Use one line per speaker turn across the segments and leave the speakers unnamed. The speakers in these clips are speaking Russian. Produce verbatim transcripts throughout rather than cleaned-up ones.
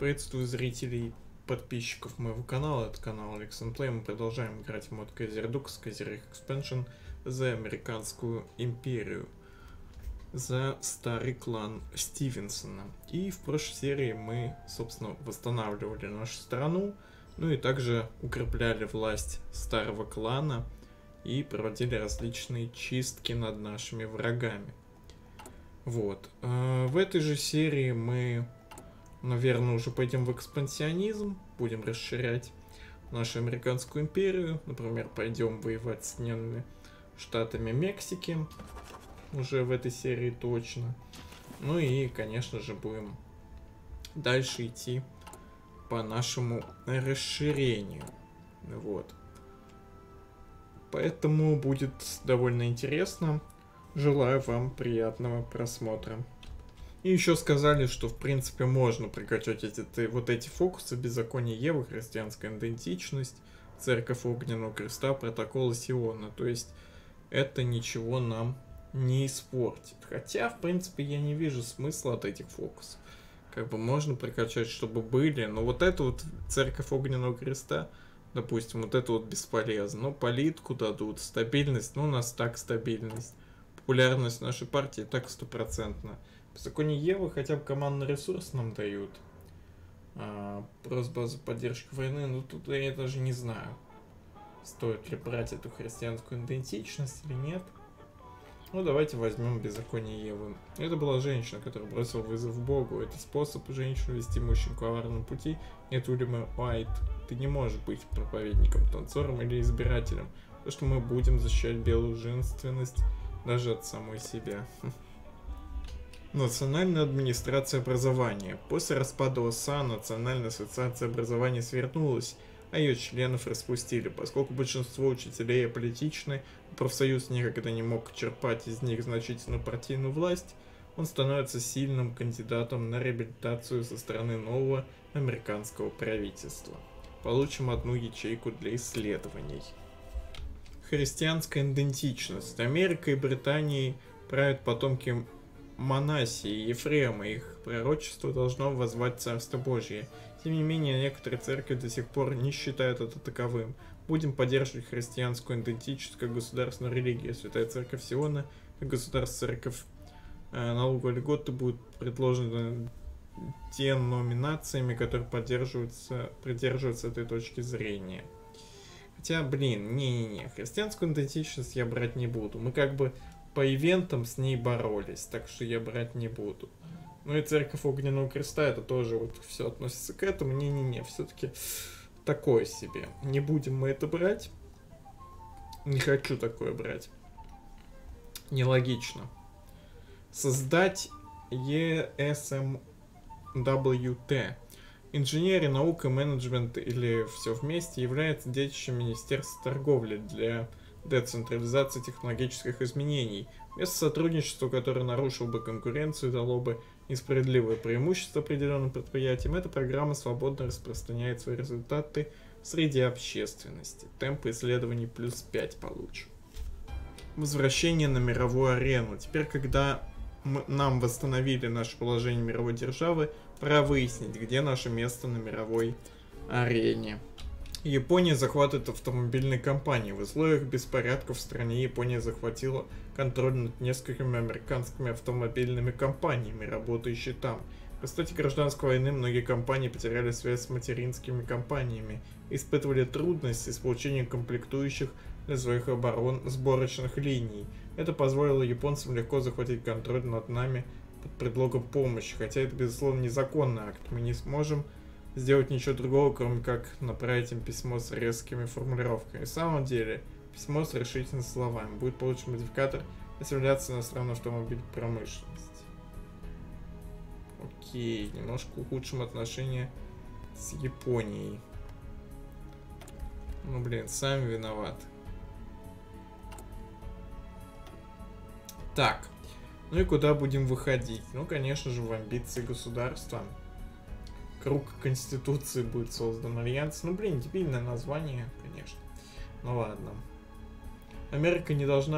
Приветствую зрителей, подписчиков моего канала. Это канал Alex and Play. Мы продолжаем играть в мод Казердукс, Казерих Expansion за американскую империю, за старый клан Стивенсона. И в прошлой серии мы, собственно, восстанавливали нашу страну, ну и также укрепляли власть старого клана и проводили различные чистки над нашими врагами. Вот. В этой же серии мы, наверное, уже пойдем в экспансионизм, будем расширять нашу американскую империю. Например, пойдем воевать с Соединенными Штатами Мексики, уже в этой серии точно. Ну и, конечно же, будем дальше идти по нашему расширению. Вот. Поэтому будет довольно интересно. Желаю вам приятного просмотра. И еще сказали, что в принципе можно прокачать эти, вот эти фокусы: беззаконие Евы, христианская идентичность, церковь огненного креста, протоколы Сиона. То есть это ничего нам не испортит. Хотя, в принципе, я не вижу смысла от этих фокусов. Как бы можно прокачать, чтобы были, но вот это вот церковь огненного креста, допустим, вот это вот бесполезно. Но политику дадут, стабильность, ну у нас так стабильность. Популярность нашей партии так стопроцентно. Беззаконие Евы хотя бы командный ресурс нам дают. А, просьба за поддержку войны, ну тут я даже не знаю, стоит ли брать эту христианскую идентичность или нет. Ну давайте возьмем беззаконие Евы. Это была женщина, которая бросила вызов Богу. Это способ женщину вести мужчин к коварному пути. Нет, Уильяма Уайт, ты не можешь быть проповедником, танцором или избирателем, потому что мы будем защищать белую женственность даже от самой себя. Национальная администрация образования. После распада ОСА Национальная ассоциация образования свернулась, а ее членов распустили. Поскольку большинство учителей аполитичны, профсоюз никогда не мог черпать из них значительную партийную власть, он становится сильным кандидатом на реабилитацию со стороны нового американского правительства. Получим одну ячейку для исследований. Христианская идентичность. Америкой и Британией правят потомки Манасии и Ефрема. Их пророчество должно воззвать Царство Божие. Тем не менее, некоторые церкви до сих пор не считают это таковым. Будем поддерживать христианскую идентичность как государственную религию. Святая Церковь Сиона и государственная церковь э, налоговой льготы будут предложены деноминациями, которые поддерживаются, придерживаются этой точки зрения. Хотя, блин, не-не-не, христианскую идентичность я брать не буду. Мы как бы по ивентам с ней боролись, так что я брать не буду. Ну и церковь огненного креста, это тоже вот все относится к этому. Не-не-не, все-таки такое себе. Не будем мы это брать. Не хочу такое брать. Нелогично. Создать и эс эм дабл ю ти. Инженерия, наука, менеджмент или все вместе является детищем Министерства торговли для децентрализации технологических изменений. Вместо сотрудничества, которое нарушило бы конкуренцию, дало бы несправедливое преимущество определенным предприятиям, эта программа свободно распространяет свои результаты среди общественности. Темпы исследований плюс пять получим. Возвращение на мировую арену. Теперь, когда мы, нам восстановили наше положение мировой державы, пора выяснить, где наше место на мировой арене. Япония захватывает автомобильные компании. В условиях беспорядков в стране Япония захватила контроль над несколькими американскими автомобильными компаниями, работающими там. В результате гражданской войны многие компании потеряли связь с материнскими компаниями и испытывали трудности с получением комплектующих для своих оборон сборочных линий. Это позволило японцам легко захватить контроль над нами под предлогом помощи, хотя это, безусловно, незаконный акт. Мы не сможем сделать ничего другого, кроме как направить им письмо с резкими формулировками. На самом деле, письмо с решительными словами. Будет получен модификатор «Ассимиляция иностранной автомобильной промышленности». Окей, немножко ухудшим отношения с Японией. Ну блин, сами виноваты. Так, ну и куда будем выходить? Ну, конечно же, в амбиции государства. Круг Конституции будет создан альянс. Ну, блин, дебильное название, конечно. Ну ладно. Америка не должна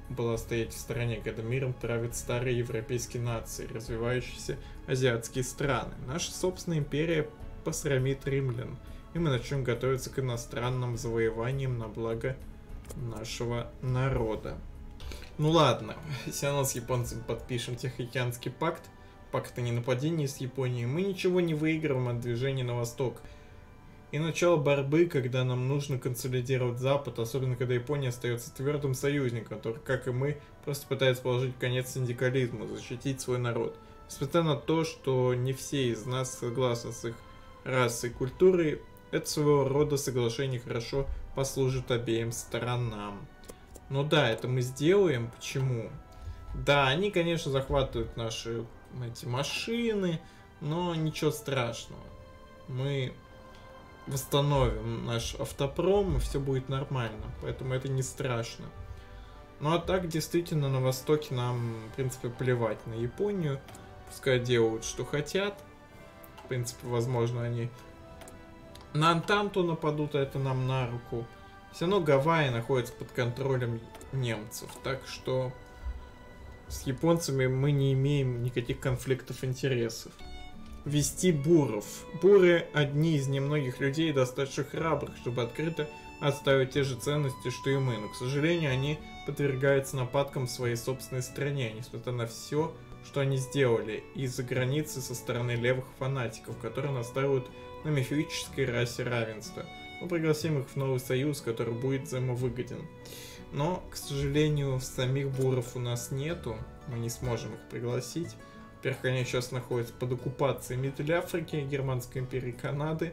была стоять в стороне, когда миром правят старые европейские нации, развивающиеся азиатские страны. Наша собственная империя посрамит римлян, и мы начнем готовиться к иностранным завоеваниям на благо нашего народа. Ну ладно, все равно с японцами подпишем Тихоокеанский пакт, пакт о ненападении с Японией, мы ничего не выигрываем от движения на восток. И начало борьбы, когда нам нужно консолидировать Запад, особенно когда Япония остается твердым союзником, который, как и мы, просто пытается положить конец синдикализму, защитить свой народ. Несмотря на то, что не все из нас согласны с их расой и культурой, это своего рода соглашение хорошо послужит обеим сторонам. Ну да, это мы сделаем. Почему? Да, они, конечно, захватывают наши эти машины, но ничего страшного. Мы восстановим наш автопром, и все будет нормально. Поэтому это не страшно. Ну а так, действительно, на Востоке нам, в принципе, плевать на Японию. Пускай делают, что хотят. В принципе, возможно, они на Антанту нападут, а это нам на руку. Все равно Гавайи находятся под контролем немцев. Так что с японцами мы не имеем никаких конфликтов интересов. Вести буров. Буры одни из немногих людей, достаточно храбрых, чтобы открыто отстаивать те же ценности, что и мы. Но, к сожалению, они подвергаются нападкам в своей собственной стране, несмотря на все, что они сделали из-за границы со стороны левых фанатиков, которые настаивают на мифической расе равенства. Мы пригласим их в новый союз, который будет взаимовыгоден. Но, к сожалению, самих буров у нас нету, мы не сможем их пригласить. Во-первых, они сейчас находятся под оккупацией Миddle Африки, Германской империи, Канады.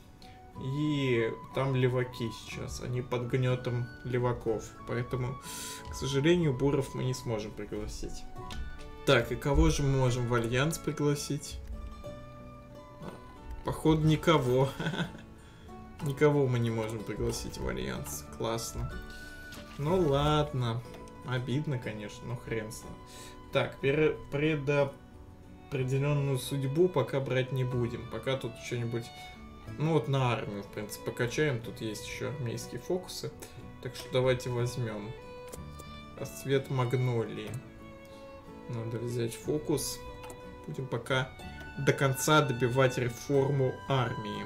И там леваки сейчас, они под гнетом леваков. Поэтому, к сожалению, буров мы не сможем пригласить. Так, и кого же мы можем в альянс пригласить? Походу, никого. Никого мы не можем пригласить в альянс. Классно. Ну ладно. Обидно, конечно, но хрен с ним. Так, предопределенную судьбу пока брать не будем. Пока тут что-нибудь... Ну вот на армию, в принципе, покачаем. Тут есть еще армейские фокусы. Так что давайте возьмем. Расцвет магнолии. Надо взять фокус. Будем пока до конца добивать реформу армии.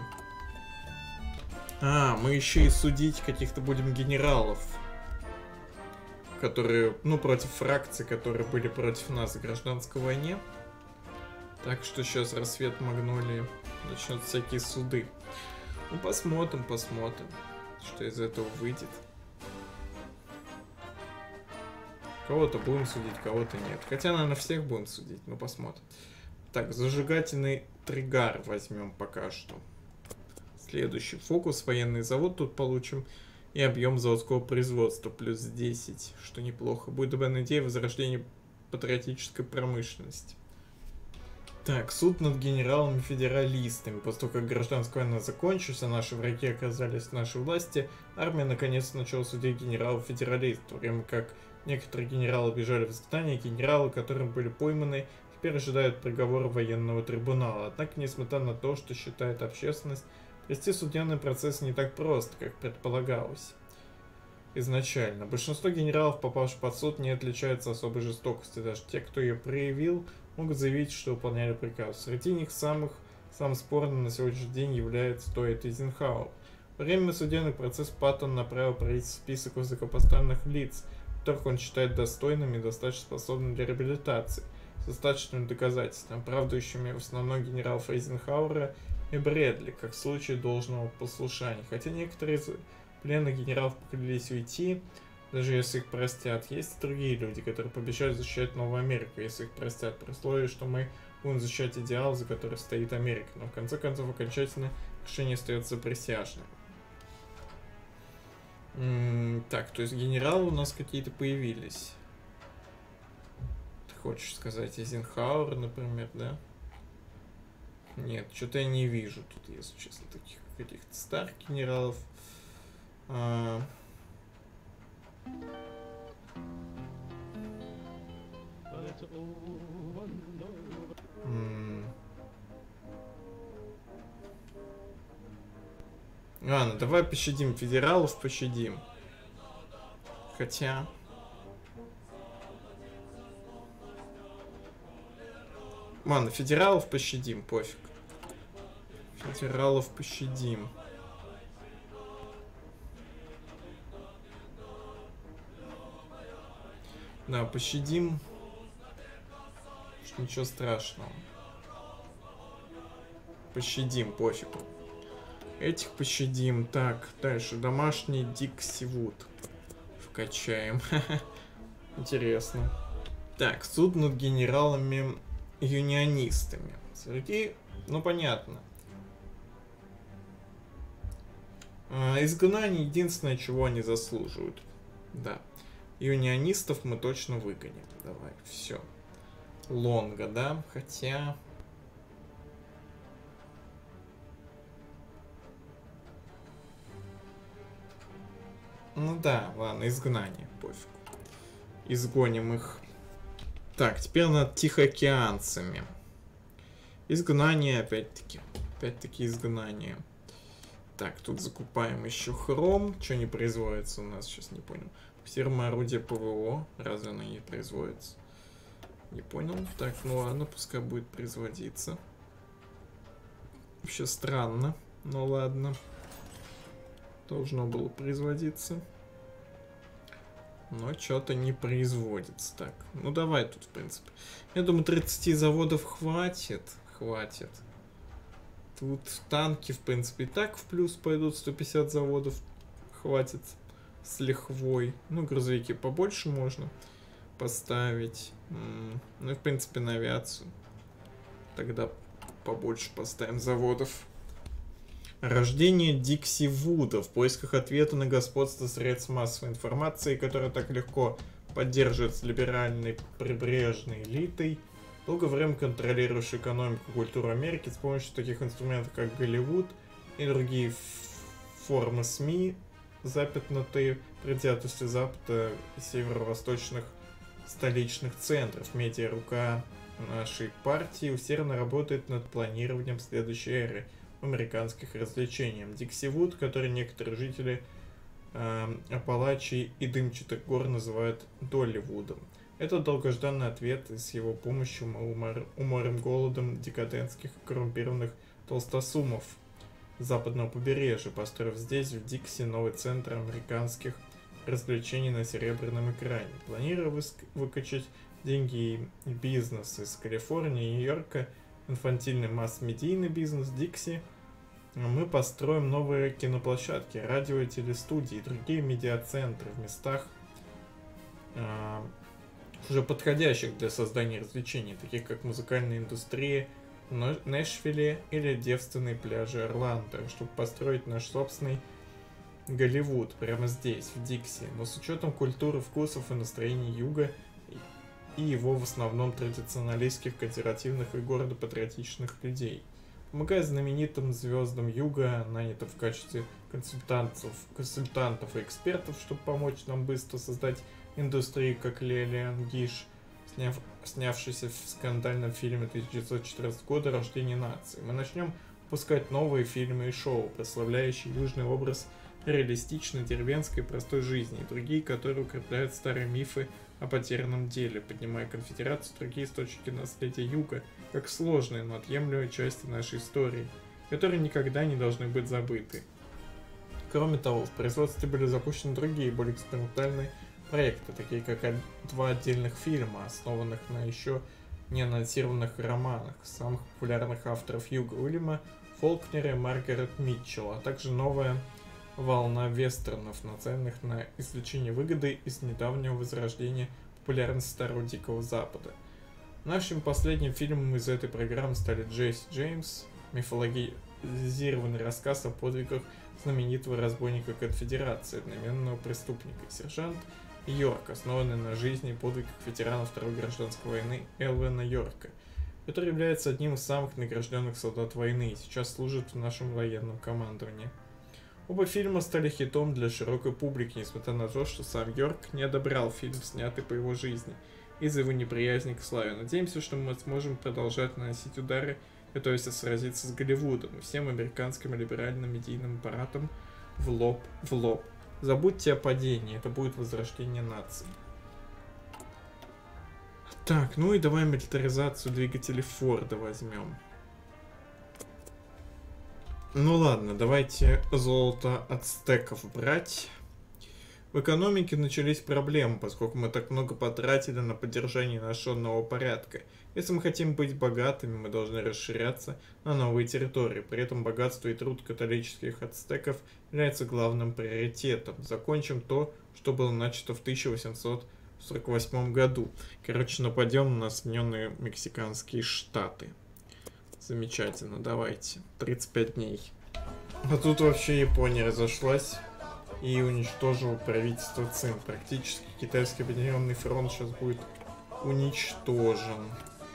А, мы еще и судить каких-то будем генералов. Которые, ну, против фракций, которые были против нас в гражданской войне. Так что сейчас рассвет магнолии. Начнут всякие суды. Ну, посмотрим, посмотрим, что из этого выйдет. Кого-то будем судить, кого-то нет. Хотя, наверное, всех будем судить, но посмотрим. Так, зажигательный тригар возьмем пока что. Следующий фокус. Военный завод тут получим. И объем заводского производства плюс десять, что неплохо. Будет добавлена идея возрождения патриотической промышленности. Так, суд над генералами-федералистами. После того, как гражданская война закончилась, а наши враги оказались в нашей власти, армия наконец начала судить генералов-федералистов, в то время как некоторые генералы бежали в изгнание, генералы, которым были пойманы, теперь ожидают приговора военного трибунала. Однако, несмотря на то, что считает общественность, провести судебный процесс не так просто, как предполагалось изначально. Большинство генералов, попавших под суд, не отличаются особой жестокостью. Даже те, кто ее проявил, могут заявить, что выполняли приказ. Среди них самых, самым спорным на сегодняшний день является Тойот Эйзенхауэр. Во время судебных процессов Паттон направил правительству список высокопоставленных лиц, которых он считает достойными и достаточно способными для реабилитации, с достаточными доказательствами, оправдывающими в основном генералов Эйзенхауэра и Брэдли, как в случае должного послушания. Хотя некоторые из пленных генералов поклялись уйти, даже если их простят. Есть и другие люди, которые пообещают защищать Новую Америку, если их простят, при условии, что мы будем защищать идеал, за который стоит Америка. Но в конце концов окончательное решение остается присяжным. М-м, так, то есть генералы у нас какие-то появились. Ты хочешь сказать Эйзенхауэр, например, да? Нет, что-то я не вижу тут, если честно, таких каких-то старых генералов. А... М-м. Ладно, давай пощадим федералов, пощадим. Хотя... Ладно, федералов пощадим, пофиг. Федералов пощадим. Да, пощадим. Что ничего страшного. Пощадим, пофиг. Этих пощадим. Так, дальше. Домашний Диксивуд. Вкачаем. Интересно. Так, суд над генералами-юнионистами. Среди... Ну, понятно. А, изгнание единственное, чего они заслуживают. Да. Юнионистов мы точно выгоним. Давай, все. Лонга, да? Хотя... Ну да, ладно, изгнание, пофиг. Изгоним их. Так, теперь над тихоокеанцами. Изгнание, опять-таки. Опять-таки изгнание. Так, тут закупаем еще хром. Что не производится у нас, сейчас не понял. Термоорудие ПВО. Разве оно не производится? Не понял. Так, ну ладно, пускай будет производиться. Вообще странно. Ну ладно. Должно было производиться. Но что-то не производится. Так, ну давай тут, в принципе. Я думаю, тридцати заводов хватит. Хватит. Тут танки, в принципе, и так в плюс пойдут. сто пятьдесят заводов хватит с лихвой. Ну, грузовики побольше можно поставить. Ну и, в принципе, на авиацию. Тогда побольше поставим заводов. Рождение Диксивуда в поисках ответа на господство средств массовой информации, которое так легко поддерживается либеральной прибрежной элитой, долгое время контролирующей экономику и культуру Америки с помощью таких инструментов, как Голливуд и другие формы СМИ, запятнатые предвзятостью Запада и северо-восточных столичных центров. Медиа-рука нашей партии усердно работает над планированием следующей эры американских развлечений. Диксивуд, который некоторые жители э, Апалачии и дымчатых гор называют Долливудом. Это долгожданный ответ, и с его помощью мы умор, уморим голодом декадентских коррумпированных толстосумов западного побережья, построив здесь, в Дикси, новый центр американских развлечений на серебряном экране. Планируя выкачать деньги и бизнес из Калифорнии и Нью-Йорка, инфантильный масс-медийный бизнес Дикси, мы построим новые киноплощадки, радио и телестудии и другие медиацентры в местах, э, уже подходящих для создания развлечений, таких как музыкальная индустрия в Нэшвилле или девственные пляжи Орландо, чтобы построить наш собственный Голливуд прямо здесь, в Дикси, но с учетом культуры, вкусов и настроений Юга и его в основном традиционалистских, консервативных и гордо-патриотичных людей. Помогая знаменитым звездам Юга, нанятым в качестве консультантов, консультантов и экспертов, чтобы помочь нам быстро создать индустрию, как Лилиан Гиш, сняв, снявшийся в скандальном фильме тысяча девятьсот четырнадцатого года «Рождение нации». Мы начнем выпускать новые фильмы и шоу, прославляющие южный образ реалистичной деревенской простой жизни, и другие, которые укрепляют старые мифы о потерянном деле, поднимая конфедерацию другие источники наследия Юга, как сложные, но отъемлемые части нашей истории, которые никогда не должны быть забыты. Кроме того, в производстве были запущены другие, более экспериментальные проекты, такие как два отдельных фильма, основанных на еще не анонсированных романах самых популярных авторов Юга Уильяма Фолкнера и Маргарет Митчелл, а также новая волна вестернов, нацеленных на извлечение выгоды из недавнего возрождения популярности Старого Дикого Запада. Нашим последним фильмом из этой программы стали Джесси Джеймс, мифологизированный рассказ о подвигах знаменитого разбойника Конфедерации, одноименного преступника, сержант Йорк, основанный на жизни и подвигах ветеранов Второй гражданской войны Элвина Йорка, который является одним из самых награжденных солдат войны и сейчас служит в нашем военном командовании. Оба фильма стали хитом для широкой публики, несмотря на то, что сам Йорк не одобрял фильм, снятый по его жизни, из-за его неприязни к славе. Надеемся, что мы сможем продолжать наносить удары, готовясь сразиться с Голливудом и всем американским либеральным медийным аппаратом в лоб в лоб. Забудьте о падении, это будет возрождение нации. Так, ну и давай милитаризацию двигателей Форда возьмем. Ну ладно, давайте золото ацтеков брать. В экономике начались проблемы, поскольку мы так много потратили на поддержание нашего нового порядка. Если мы хотим быть богатыми, мы должны расширяться на новые территории. При этом богатство и труд католических ацтеков является главным приоритетом. Закончим то, что было начато в тысяча восемьсот сорок восьмом году. Короче, нападем на Соединенные Мексиканские Штаты. Замечательно, давайте. тридцать пять дней. А тут вообще Япония разошлась и уничтожила правительство Цин. Практически китайский объединенный фронт сейчас будет уничтожен.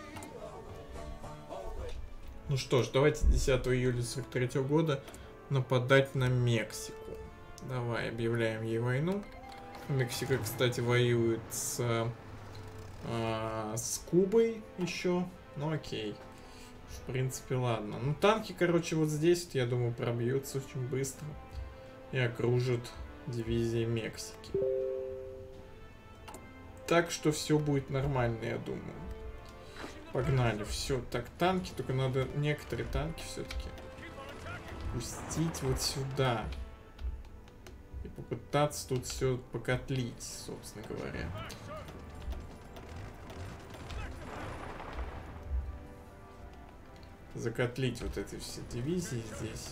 Ну что ж, давайте десятого июля сорок третьего года нападать на Мексику. Давай, объявляем ей войну. Мексика, кстати, воюет с, э, с Кубой еще. Ну окей. В принципе, ладно. Ну, танки, короче, вот здесь, вот, я думаю, пробьются очень быстро и окружат дивизии Мексики. Так что все будет нормально, я думаю. Погнали, все. Так, танки, только надо некоторые танки все-таки пустить вот сюда. И попытаться тут все покотлить, собственно говоря. Закотлить вот эти все дивизии здесь.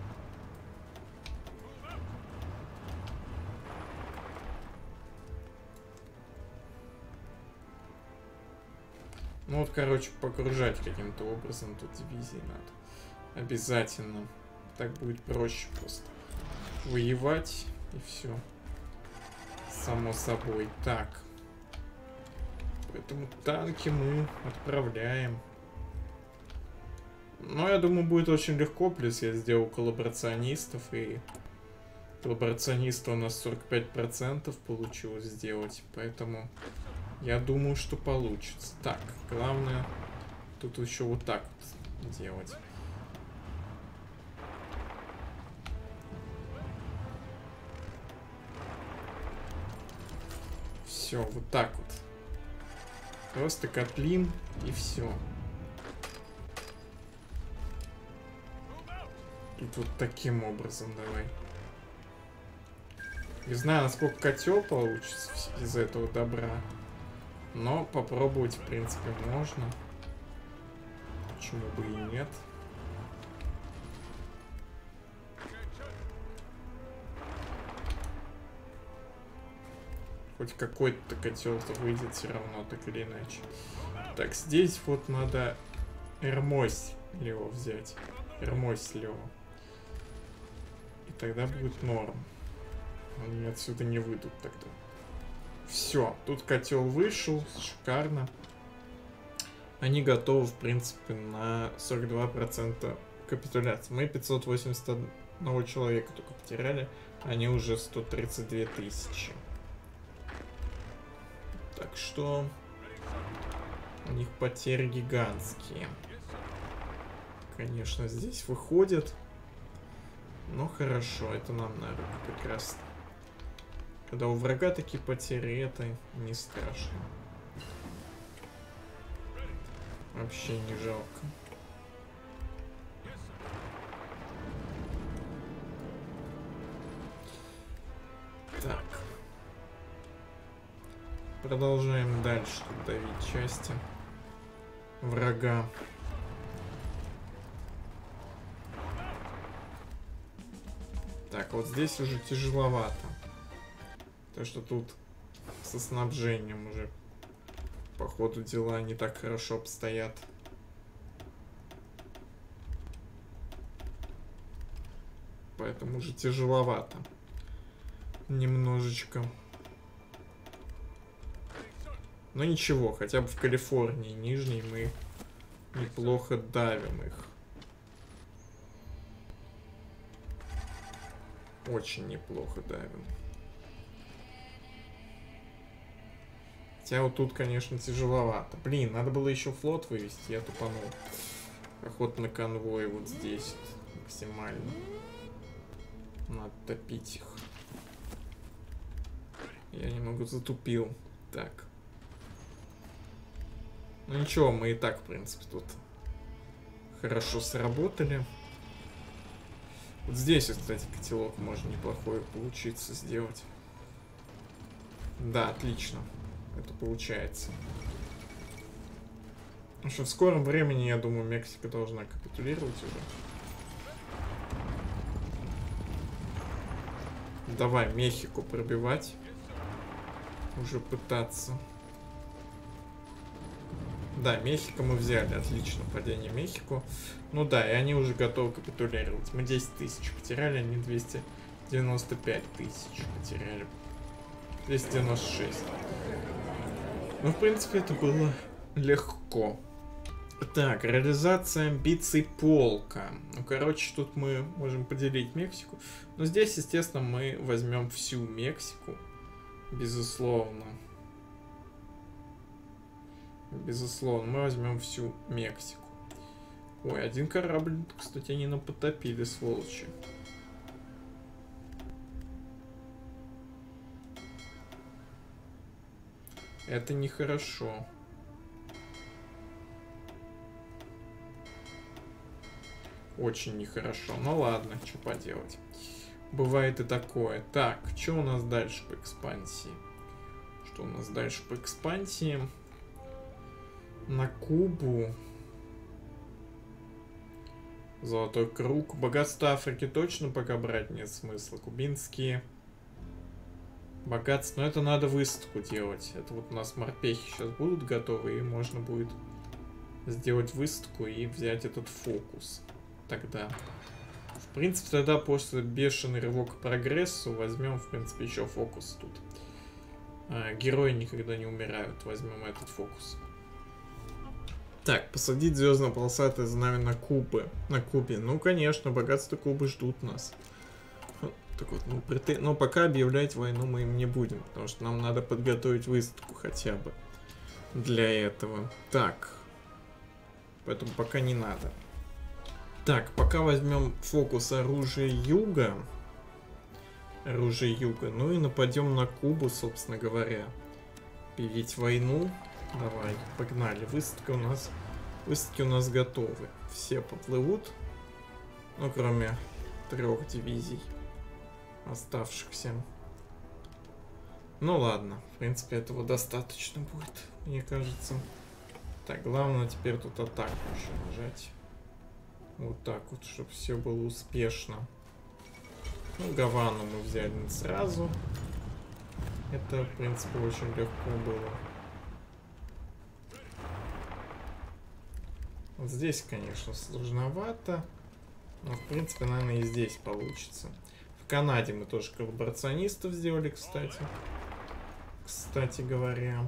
Ну вот, короче, погружать каким-то образом тут дивизии надо. Обязательно. Так будет проще просто. Воевать и все. Само собой. Так. Поэтому танки мы отправляем. Но я думаю, будет очень легко. Плюс я сделал коллаборационистов. И коллаборациониста у нас сорок пять процентов получилось сделать. Поэтому я думаю, что получится. Так, главное тут еще вот так вот делать. Все, вот так вот. Просто котлим и все. Тут вот таким образом давай. Не знаю, насколько котел получится из этого добра. Но попробовать, в принципе, можно. Почему бы и нет. Хоть какой-то котел-то выйдет все равно, так или иначе. Так, здесь вот надо Эрмослево взять. Эрмослево. И тогда будет норм. Они отсюда не выйдут тогда. Все, тут котел вышел, шикарно. Они готовы, в принципе, на сорок два процента капитуляции. Мы пятьсот восемьдесят одного человека только потеряли, они уже сто тридцать две тысячи. Так что у них потери гигантские. Конечно, здесь выходят. Но хорошо, это нам на руку как раз. Когда у врага такие потери, это не страшно. Вообще не жалко. Так. Продолжаем дальше давить части врага. Так, вот здесь уже тяжеловато. То, что тут со снабжением уже по ходу дела не так хорошо обстоят. Поэтому уже тяжеловато. Немножечко. Но ничего, хотя бы в Калифорнии Нижней мы неплохо давим их. Очень неплохо давим. Хотя вот тут, конечно, тяжеловато. Блин, надо было еще флот вывести, я тупанул. Охота на конвой вот здесь вот, максимально. Надо топить их. Я немного затупил. Так. Ну ничего, мы и так, в принципе, тут хорошо сработали. Вот здесь, кстати, котелок можно неплохой получиться сделать. Да, отлично. Это получается. Потому что в скором времени, я думаю, Мексика должна капитулировать уже. Давай Мехико пробивать. Уже пытаться. Да, Мехико мы взяли. Отлично, падение Мехико. Ну да, и они уже готовы капитулировать. Мы десять тысяч потеряли, они двести девяносто пять тысяч потеряли. двести девяносто шесть. Ну, в принципе, это было легко. Так, реализация амбиций полка. Ну, короче, тут мы можем поделить Мексику. Но здесь, естественно, мы возьмем всю Мексику. Безусловно. Безусловно, мы возьмем всю Мексику. Ой, один корабль, кстати, они нам потопили, сволочи. Это нехорошо. Очень нехорошо. Ну ладно, что поделать. Бывает и такое. Так, что у нас дальше по экспансии? Что у нас дальше по экспансии? На Кубу. Золотой круг. Богатство Африки точно пока брать нет смысла. Кубинские богатства. Но это надо выставку делать. Это вот у нас морпехи сейчас будут готовы. И можно будет сделать выставку и взять этот фокус. Тогда. В принципе, тогда после бешеный рывок к прогрессу возьмем, в принципе, еще фокус тут. А, герои никогда не умирают. Возьмем этот фокус. Так, посадить звездно-полосатое знамя на Кубы. На Кубе. Ну, конечно, богатства Кубы ждут нас. Так вот, ну, прет... Но пока объявлять войну мы им не будем, потому что нам надо подготовить выставку хотя бы для этого. Так. Поэтому пока не надо. Так, пока возьмем фокус оружия юга. Оружие юга. Ну и нападем на Кубу, собственно говоря. Объявить войну. Давай, погнали. Выставка у нас... Выставки у нас готовы. Все поплывут. Ну, кроме трех дивизий оставшихся. Ну ладно. В принципе, этого достаточно будет, мне кажется. Так, главное теперь тут атаку еще нажать. Вот так вот, чтобы все было успешно. Ну, Гавану мы взяли не сразу. Это, в принципе, очень легко было. Вот здесь, конечно, сложновато. Но, в принципе, наверное, и здесь получится. В Канаде мы тоже коллаборационистов сделали, кстати. Кстати говоря.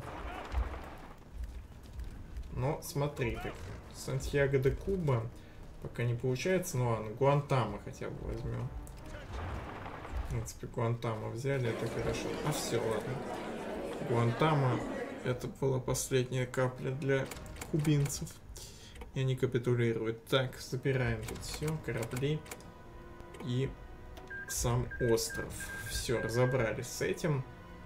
Но, смотри, как Сантьяго де Куба пока не получается. Ну ладно, Гуантамо хотя бы возьмем. В принципе, Гуантамо взяли, это хорошо. А все, ладно. Гуантамо, это была последняя капля для кубинцев. И они капитулируют. Так, забираем тут все, корабли и сам остров. Все, разобрались с этим.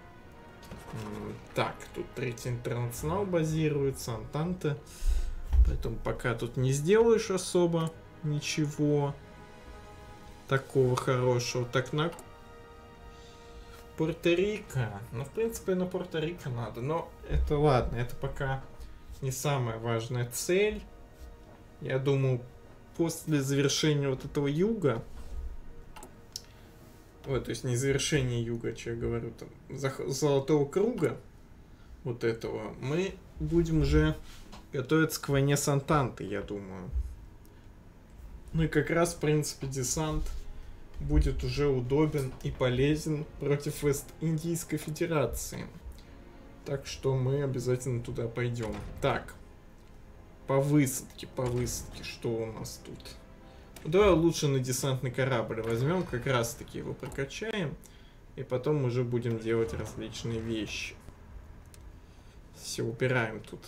Так, тут Третий Интернационал базируется, Антанта. Поэтому пока тут не сделаешь особо ничего такого хорошего. Так, на Пуэрто-Рико. Ну, в принципе, на Пуэрто-Рико надо. Но это ладно, это пока не самая важная цель. Я думаю, после завершения вот этого юга, ой, то есть не завершение юга, что я говорю, там, золотого круга, вот этого, мы будем уже готовиться к войне с Антантой, я думаю. Ну и как раз, в принципе, десант будет уже удобен и полезен против Вест-Индийской Федерации. Так что мы обязательно туда пойдем. Так. По высадке, по высадке, что у нас тут? Давай лучше на десантный корабль возьмем, как раз таки его прокачаем. И потом уже будем делать различные вещи. Все, убираем тут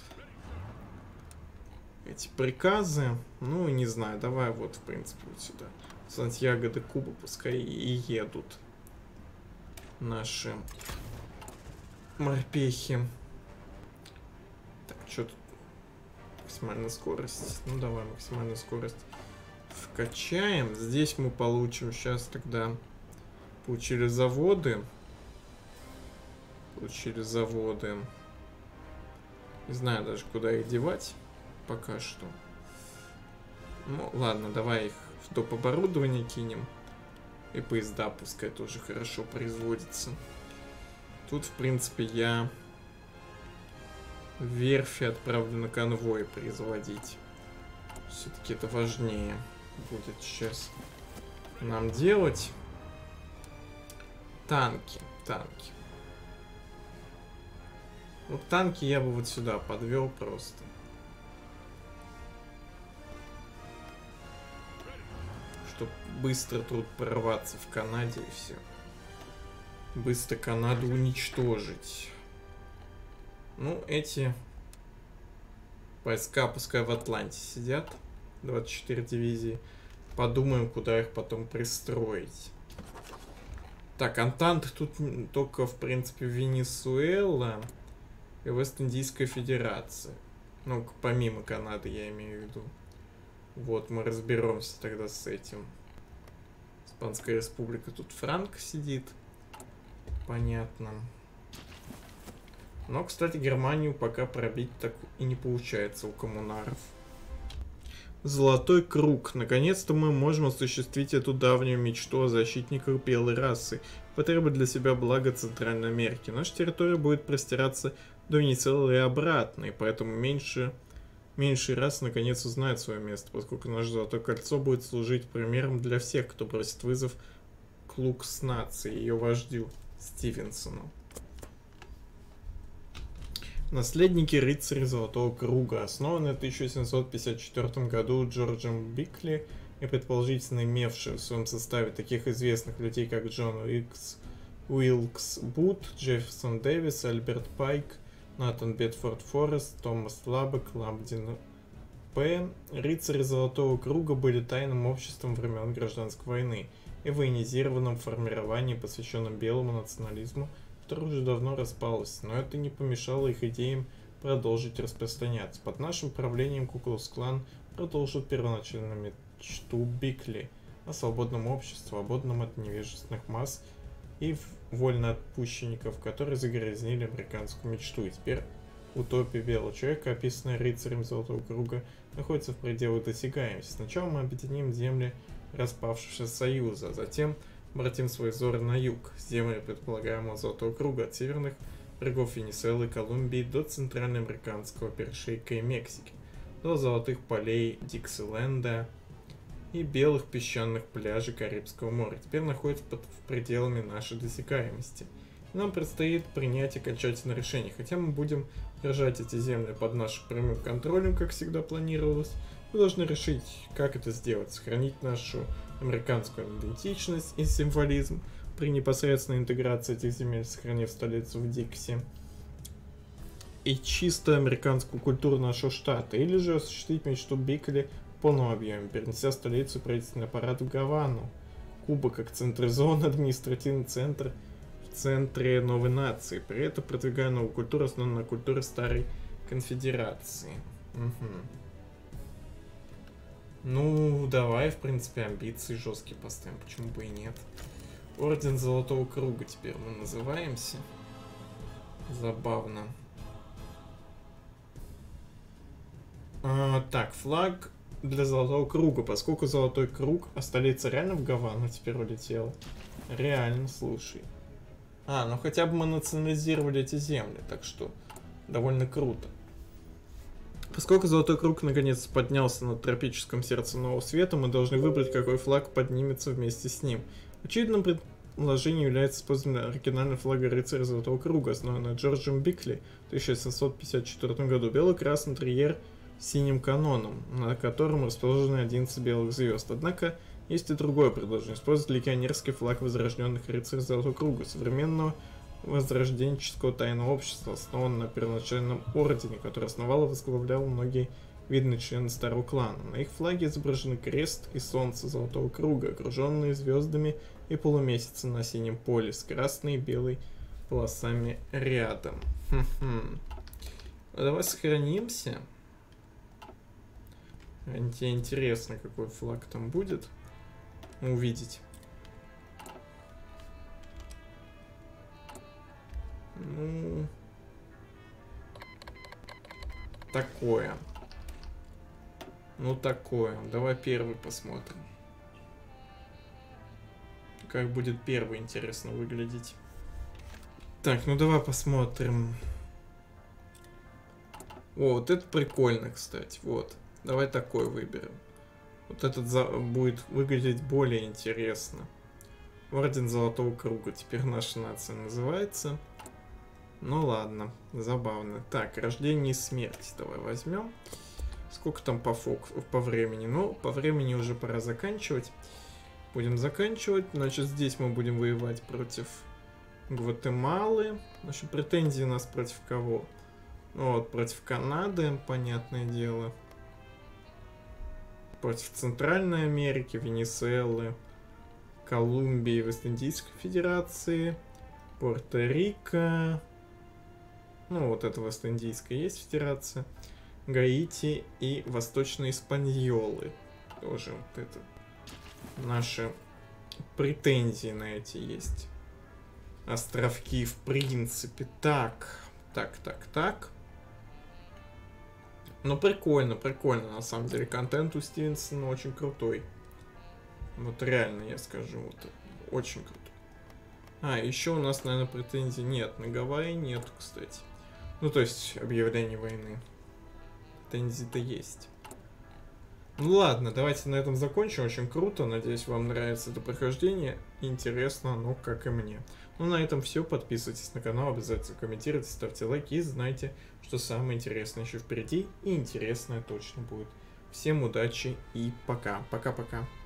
эти приказы. Ну, не знаю, давай вот, в принципе, вот сюда. Сантьяго де Куба пускай и едут наши морпехи. Так, что тут? максимальная скорость. Ну давай, максимальную скорость вкачаем. Здесь мы получим сейчас тогда... Получили заводы. Получили заводы. Не знаю даже, куда их девать. Пока что. Ну, ладно, давай их в доп. Оборудование кинем. И поезда пускай тоже хорошо производятся. Тут, в принципе, я верфи отправлю на конвой производить. Все-таки это важнее будет сейчас нам делать. Танки, танки. Вот танки я бы вот сюда подвел просто. Чтобы быстро тут прорваться в Канаде и все. Быстро Канаду уничтожить. Ну, эти войска пускай в Атланте сидят. двадцать четыре дивизии. Подумаем, куда их потом пристроить. Так, Антант тут только, в принципе, Венесуэла и Вест-Индийская Федерация. Ну, помимо Канады, я имею в виду. Вот, мы разберемся тогда с этим. Испанская республика. Тут Франко сидит. Понятно. Но, кстати, Германию пока пробить так и не получается у коммунаров. Золотой круг. Наконец-то мы можем осуществить эту давнюю мечту о защитниках белой расы, потребовать для себя блага Центральной Америки. Наша территория будет простираться до Венесуэлы и обратно, и поэтому меньше, меньшие расы наконец узнают свое место, поскольку наше Золотое кольцо будет служить примером для всех, кто бросит вызов Клукс нации, ее вождю Стивенсону. Наследники рыцарей Золотого Круга, основаны в тысяча семьсот пятьдесят четвёртом году Джорджем Бикли и предположительно имевшие в своем составе таких известных людей, как Джон Уилкс, Уилкс Бут, Джефферсон Дэвис, Альберт Пайк, Натан Бедфорд Форест, Томас Лабек, Ламдин П. Рыцари Золотого Круга были тайным обществом времен Гражданской войны и военизированным формированием, посвященным белому национализму, которое уже давно распалось, но это не помешало их идеям продолжить распространяться. Под нашим правлением Ку-Клукс-клан продолжит первоначальную мечту Бикли о свободном обществе, свободном от невежественных масс и вольноотпущенников, которые загрязнили американскую мечту. И теперь утопия белого человека, описанная рыцарем Золотого Круга, находится в пределах досягаемости. Сначала мы объединим земли распавшегося союза, а затем обратим свои взоры на юг, земли предполагаемого Золотого Круга, от северных берегов Венесуэлы и Колумбии до центральноамериканского перешейка и Мексики, до золотых полей Диксиленда и белых песчаных пляжей Карибского моря. Теперь находится под пределами нашей досягаемости. Нам предстоит принять окончательное решение. Хотя мы будем держать эти земли под нашим прямым контролем, как всегда планировалось, мы должны решить, как это сделать. Сохранить нашу американскую идентичность и символизм при непосредственной интеграции этих земель, сохранив столицу в Дикси, и чисто американскую культуру нашего штата, или же осуществить мечту Бикли в полном объеме, перенеся столицу и правительственный аппарат в Гавану, Куба как центр зоны, административный центр в центре новой нации, при этом продвигая новую культуру, основанную на культуре старой конфедерации. Угу. Ну, давай, в принципе, амбиции жесткие поставим, почему бы и нет. Орден Золотого Круга теперь мы называемся. Забавно. А, так, флаг для Золотого Круга. Поскольку Золотой Круг, а столица реально в Гавану теперь улетела. Реально, слушай. А, ну хотя бы мы национализировали эти земли, так что довольно круто. Поскольку Золотой Круг наконец поднялся над тропическом сердце Нового Света, мы должны выбрать, какой флаг поднимется вместе с ним. Очевидным предложением является использование оригинального флага рыцаря Золотого Круга, основанного Джорджем Бикли в тысяча семьсот пятьдесят четвёртом году. Бело-красный триер с синим каноном, на котором расположены одиннадцать белых звезд. Однако есть и другое предложение. Использовать легионерский флаг возрожденных рыцарей Золотого Круга, современного возрожденческого тайного общества, основанного на первоначальном ордене, который основал и возглавлял многие видные члены старого клана. На их флаге изображены крест и солнце Золотого Круга, окруженные звездами и полумесяцы на синем поле, с красной и белой полосами рядом. Хм-хм. Давай сохранимся. Интересно, какой флаг там будет. Увидеть. Ну... Такое. Ну, такое. Давай первый посмотрим. Как будет первый, интересно выглядеть. Так, ну давай посмотрим. О, вот это прикольно, кстати. Вот. Давай такой выберем. Вот этот за... будет выглядеть более интересно. Орден Золотого Круга. Теперь наша нация называется. Ну ладно, забавно. Так, рождение и смерть. Давай возьмем. Сколько там по фокус, по времени? Ну, по времени уже пора заканчивать. Будем заканчивать. Значит, здесь мы будем воевать против Гватемалы. Значит, претензии у нас против кого? Вот, против Канады, понятное дело. Против Центральной Америки, Венесуэлы, Колумбии, Вест-Индийской Федерации, Пуэрто-Рико. Ну, вот это Вест-Индийская есть федерация. Гаити и Восточные Испаньолы. Тоже вот это. Наши претензии на эти есть. Островки, в принципе. Так, так, так, так. Ну, прикольно, прикольно. На самом деле, контент у Стивенсона очень крутой. Вот реально, я скажу. Вот, очень крутой. А, еще у нас, наверное, претензий нет. На Гавайи нету, кстати. Ну, то есть, объявление войны. Претензии-то есть. Ну ладно, давайте на этом закончим. Очень круто. Надеюсь, вам нравится это прохождение. Интересно, ну, как и мне. Ну, на этом все. Подписывайтесь на канал, обязательно комментируйте, ставьте лайки и знайте, что самое интересное еще впереди. И интересное точно будет. Всем удачи и пока. Пока-пока.